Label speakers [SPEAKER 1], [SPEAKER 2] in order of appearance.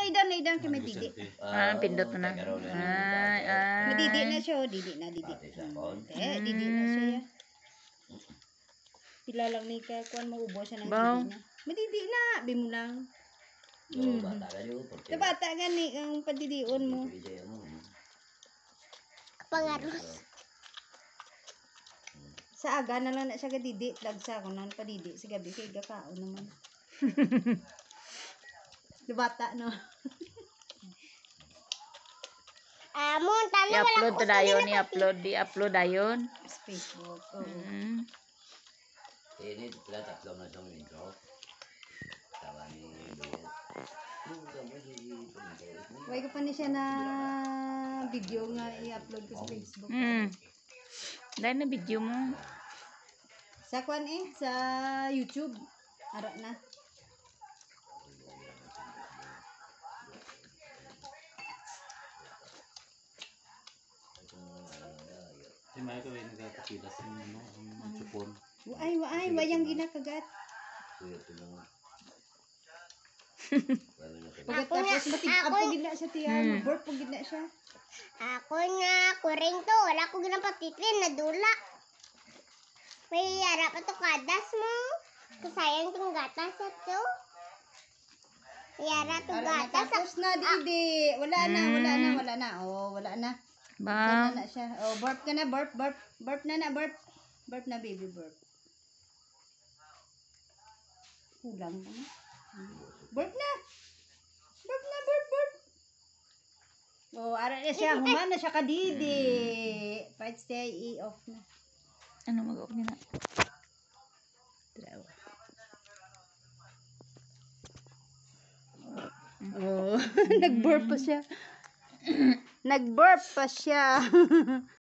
[SPEAKER 1] idan kay may didi.
[SPEAKER 2] Pindot mo na.
[SPEAKER 1] Madidi na siya, didi na. Didi na siya. Ya. Pila lang ni kay kuan maubos siya ng didi niya. Madidi na, bi mo lang. Bata gani ang padidion mo.
[SPEAKER 3] Pangaros.
[SPEAKER 1] Sa aga na lang na siya gadidi, lagsa ko nang padidi sa gabi kay gakaon naman. Bata no.
[SPEAKER 3] Amon tanong
[SPEAKER 2] I-upload to dayon, i-upload dayon.
[SPEAKER 1] Sa Facebook.
[SPEAKER 4] Ini pula tatlo na siyang intro. Tawa ni Bel.
[SPEAKER 1] Why ko pa ni siya na video nga i-upload ko sa Facebook.
[SPEAKER 2] Dahil na video mo.
[SPEAKER 1] Sa kuan sa YouTube. Ara na.
[SPEAKER 5] Si Maya kawin nagkakapilas ng chupon.
[SPEAKER 1] Wayang ginakagat. Pagkatapos matig-up po gina siya tiyan. Burp po gina siya.
[SPEAKER 3] Ako nga, kuring to. Wala ko ginapatitlin, nadula. May yara pa to kadas mo. Kasayang tong gatas ito. Yara to gatas.
[SPEAKER 1] Tapos na, didi. Wala na. Oh, wala na.
[SPEAKER 2] Ba?
[SPEAKER 1] Na siya. Oh, burp ka na, burp. Burp na, burp. Burp na, baby, burp. Kulang ka na. Burp na. Burp. Oh, ara na siya. Human na siya kadidi. Fight stay, i-off na.
[SPEAKER 2] Ano mag-off nila?
[SPEAKER 1] Oh, nag-burp pa siya.